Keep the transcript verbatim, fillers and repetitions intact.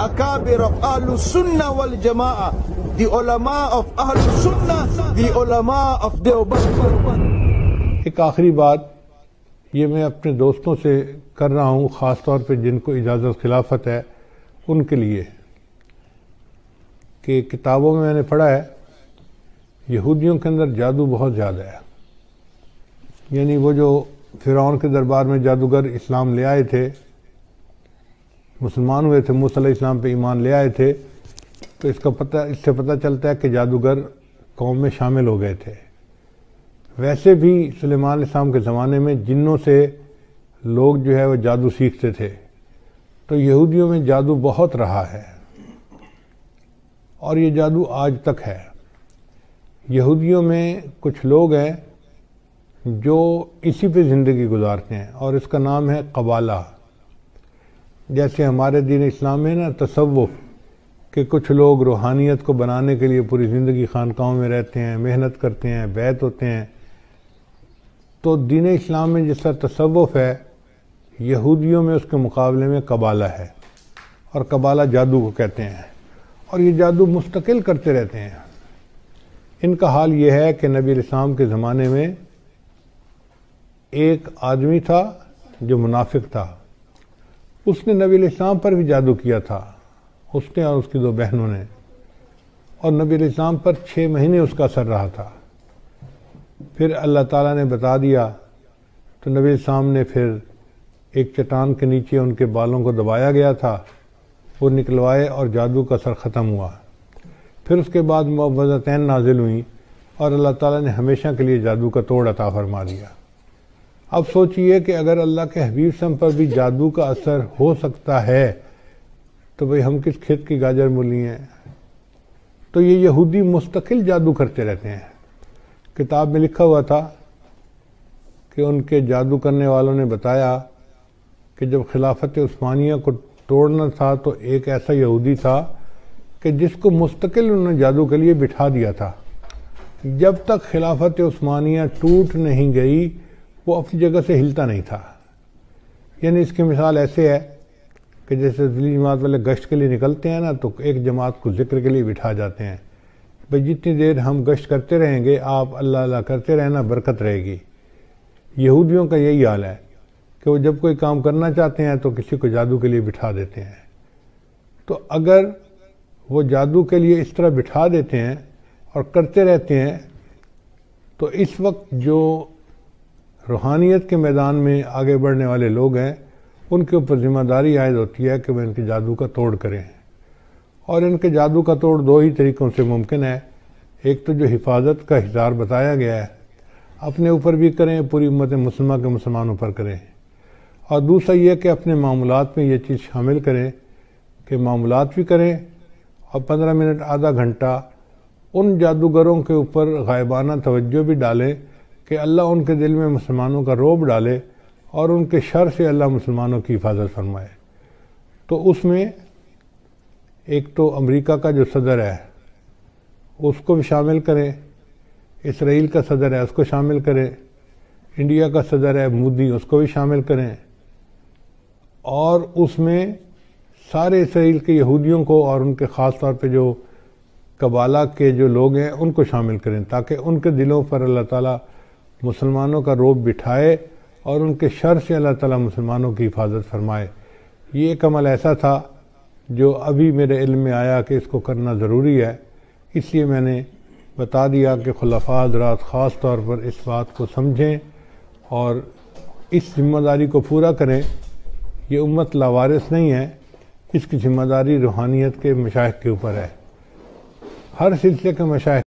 akabir of Ahlul Sunnah wal Jama'ah, the ulama of Ahlul Sunnah, the ulama of Deoband. ایک آخری بات یہ میں اپنے دوستوں سے کر رہا ہوں، خاص طور پہ جن کو اجازت خلافت ہے ان کے لیے، کہ کتابوں میں میں نے پڑھا ہے یہودیوں کے اندر جادو بہت زیادہ ہے. یعنی وہ جو فرعون کے دربار میں جادوگر اسلام لے آئے تھے، مسلمان ہوئے تھے، موسیٰ علیہ السلام پہ ایمان لے آئے تھے، تو اس کا پتہ اس سے پتہ چلتا ہے کہ جادوگر قوم میں شامل ہو گئے تھے. ویسے بھی سلیمان علیہ السلام کے زمانے میں جنوں سے لوگ جو ہے وہ جادو سیکھتے تھے، تو یہودیوں میں جادو بہت رہا ہے اور یہ جادو آج تک ہے. یہودیوں میں کچھ لوگ ہیں جو اسی پہ زندگی گزارتے ہیں اور اس کا نام ہے قبالہ. جیسے ہمارے دین اسلام میں نا تصوف کہ کچھ لوگ روحانیت کو بنانے کے لیے پوری زندگی خانقاہوں میں رہتے ہیں، محنت کرتے ہیں، بیعت ہوتے ہیں، تو دین اسلام میں جس طرح تصوف ہے، یہودیوں میں اس کے مقابلے میں قبالہ ہے، اور قبالہ جادو کو کہتے ہیں، اور یہ جادو مستقل کرتے رہتے ہیں. ان کا حال یہ ہے کہ نبی علیہ السلام کے زمانے میں ایک آدمی تھا جو منافق تھا، اس نے نبی علیہ السلام پر بھی جادو کیا تھا، اس نے اور اس کی دو بہنوں نے، اور نبی علیہ السلام پر چھ مہینے اس کا اثر رہا تھا. پھر اللہ تعالیٰ نے بتا دیا تو نبی علیہ السلام نے پھر ایک چٹان کے نیچے ان کے بالوں کو دبایا گیا تھا، وہ نکلوائے اور جادو کا اثر ختم ہوا. پھر اس کے بعد معوذتین نازل ہوئیں اور اللہ تعالیٰ نے ہمیشہ کے لیے جادو کا توڑ عطا فرما دیا. اب سوچئے کہ اگر اللہ کے حبیب صلی پر بھی جادو کا اثر ہو سکتا ہے تو بھئی ہم کس کھیت کی گاجر مولی ہیں. تو یہ یہودی مستقل جادو کرتے رہتے ہیں. کتاب میں لکھا ہوا تھا کہ ان کے جادو کرنے والوں نے بتایا کہ جب خلافت عثمانیہ کو توڑنا تھا تو ایک ایسا یہودی تھا کہ جس کو مستقل انہوں نے جادو کے لیے بٹھا دیا تھا. جب تک خلافت عثمانیہ ٹوٹ نہیں گئی وہ اپنی جگہ سے ہلتا نہیں تھا. یعنی اس کی مثال ایسے ہے کہ جیسے ذیلی جماعت والے گشت کے لیے نکلتے ہیں نا، تو ایک جماعت کو ذکر کے لیے بٹھا جاتے ہیں، بھئی جتنی دیر ہم گشت کرتے رہیں گے آپ اللہ اللہ کرتے رہنا، برکت رہے گی. یہودیوں کا یہی حال ہے کہ وہ جب کوئی کام کرنا چاہتے ہیں تو کسی کو جادو کے لیے بٹھا دیتے ہیں. تو اگر وہ جادو کے لیے اس طرح بٹھا دیتے ہیں اور کرتے رہتے ہیں تو اس وقت جو روحانیت کے میدان میں آگے بڑھنے والے لوگ ہیں ان کے اوپر ذمہ داری عائد ہوتی ہے کہ وہ ان کے جادو کا توڑ کریں. اور ان کے جادو کا توڑ دو ہی طریقوں سے ممکن ہے. ایک تو جو حفاظت کا ہزار بتایا گیا ہے اپنے اوپر بھی کریں، پوری امت مسلمہ کے مسلمانوں پر کریں، اور دوسرا یہ کہ اپنے معاملات میں یہ چیز شامل کریں کہ معاملات بھی کریں اور پندرہ منٹ آدھا گھنٹہ ان جادوگروں کے اوپر غائبانہ توجہ بھی ڈالیں کہ اللہ ان کے دل میں مسلمانوں کا رعب ڈالے اور ان کے شر سے اللہ مسلمانوں کی حفاظت فرمائے. تو اس میں ایک تو امریکہ کا جو صدر ہے اس کو بھی شامل کریں، اسرائیل کا صدر ہے اس کو شامل کریں، انڈیا کا صدر ہے مودی اس کو بھی شامل کریں، اور اس میں سارے اسرائیل کے یہودیوں کو اور ان کے خاص طور پہ جو قبالہ کے جو لوگ ہیں ان کو شامل کریں، تاکہ ان کے دلوں پر اللہ تعالیٰ مسلمانوں کا رعب بٹھائے اور ان کے شر سے اللہ تعالیٰ مسلمانوں کی حفاظت فرمائے. یہ ایک عمل ایسا تھا جو ابھی میرے علم میں آیا کہ اس کو کرنا ضروری ہے، اس لیے میں نے بتا دیا کہ خلفاء حضرات خاص طور پر اس بات کو سمجھیں اور اس ذمہ داری کو پورا کریں. یہ امت لاوارث نہیں ہے، اس کی ذمہ داری روحانیت کے مشائخ کے اوپر ہے. ہر سلسلے کے مشائخ